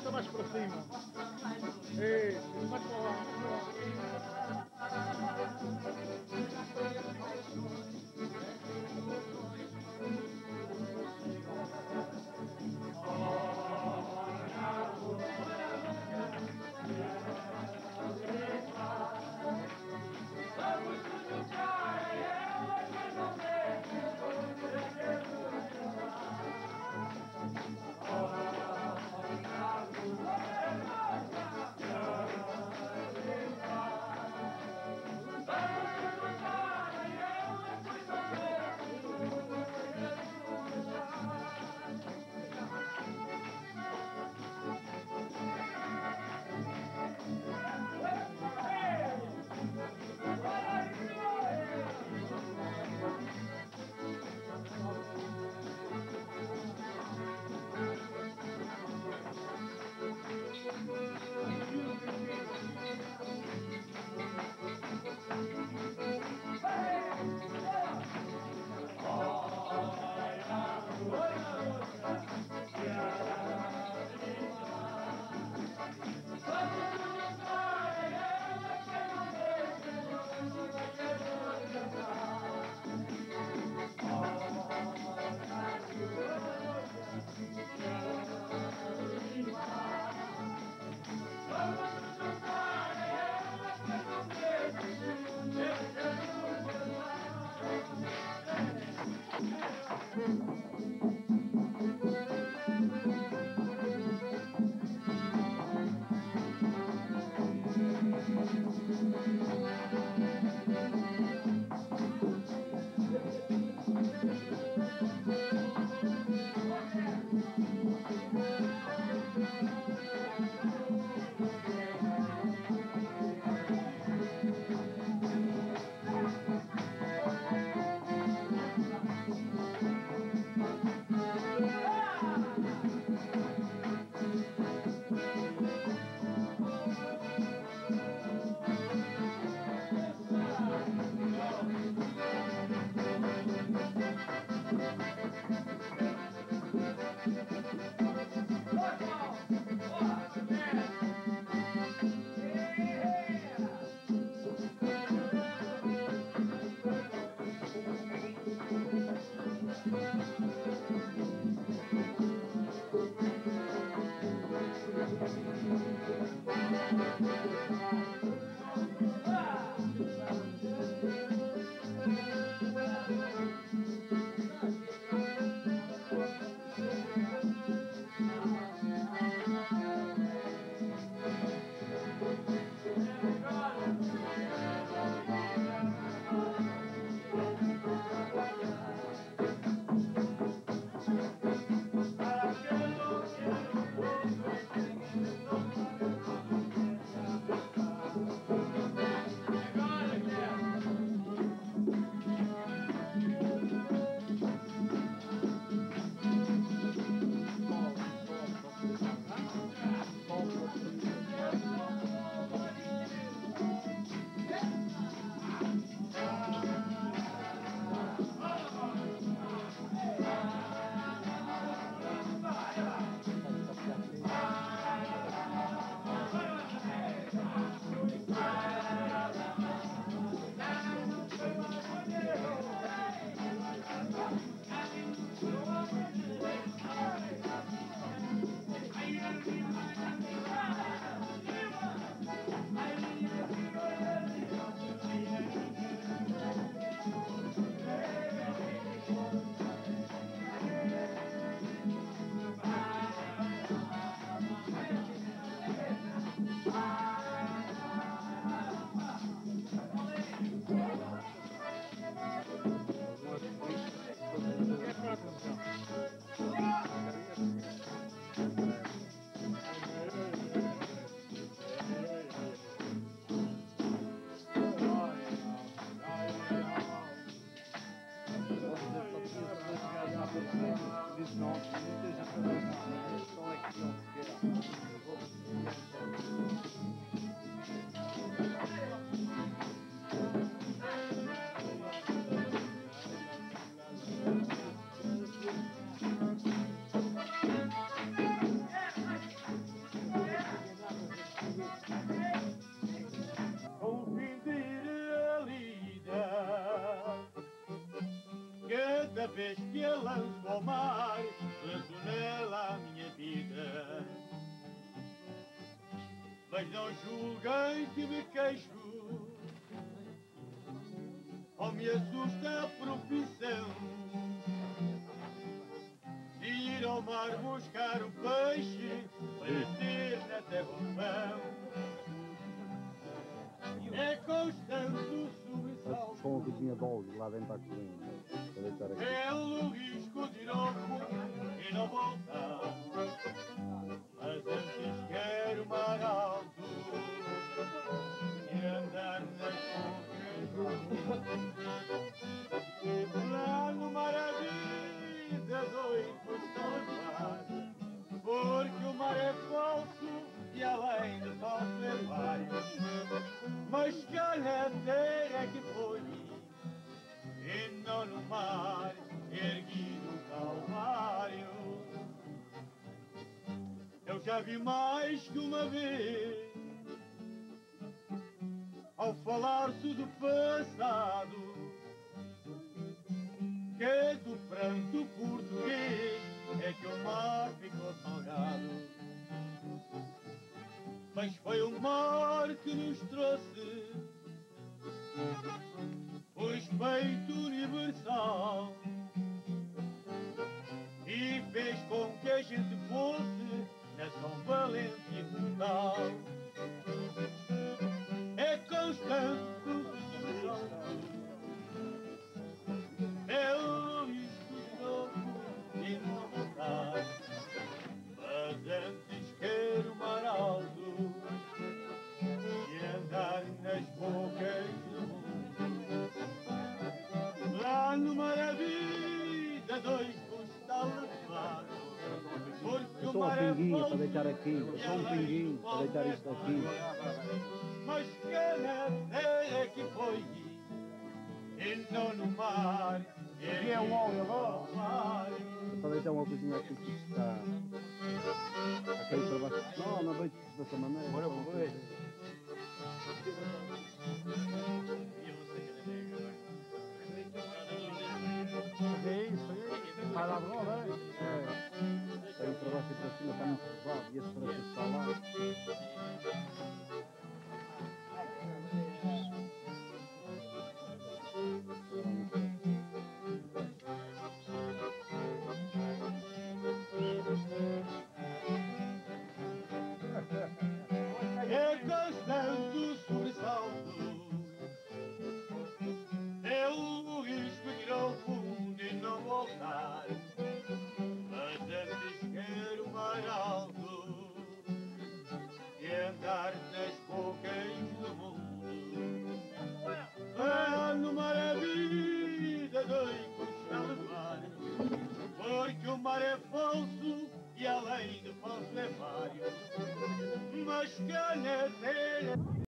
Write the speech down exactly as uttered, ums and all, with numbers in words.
bota mais para cima. Isso, mais para lá. vez que a lanço ao mar, lanço nela a minha vida. Mas não julguem que me queixo, ou me assusta a profissão de ir ao mar buscar o peixe para ter na terra o pão. É constante o sobressalto, Com a cozinha de óleo lá dentro da cozinha, para deitar aqui. é o risco de ir ao fundo e não voltar. Mas antes quero mar alto e andar nas bocas. Lá no mar a vida dois custa levar, porque o mar é falso e além de falso é vários. Mas cá na terra é que foi, e não no mar erguido o calvário. Eu já vi mais que uma vez, ao falar-se do passado, que do pranto português é que o mar ficou salgado. Mas foi o mar que nos trouxe o respeito universal e fez com que a gente fosse nação valente e brutal. É constante o salto, é o risco de novo e não voltar. Mas antes quero mar alto e andar nas bocas do mundo. Lá no mar a vida dois custa levar, porque o Só uma mar é pinguinha para falso deitar aqui, só um pinguinho para deitar isto aqui. mas que na terra que foi e não no mar. E é o óleo agora? Para deitar uma cozinha aqui que está a cair para baixo. Não, não deito dessa maneira. Agora eu vou ver. É isso, é. Vai lá de roda, é? É. Está aí para baixo e para cima, está muito pesado. E esse para que está lá. É constante o sobressalto, é o risco de ir ao fundo e não voltar. Mas antes quero mar alto e andar nas bocas do mundo. Lá no mar a vida dois custa levar, porque o mar é falso e além de falso é vário. Mas cá na terra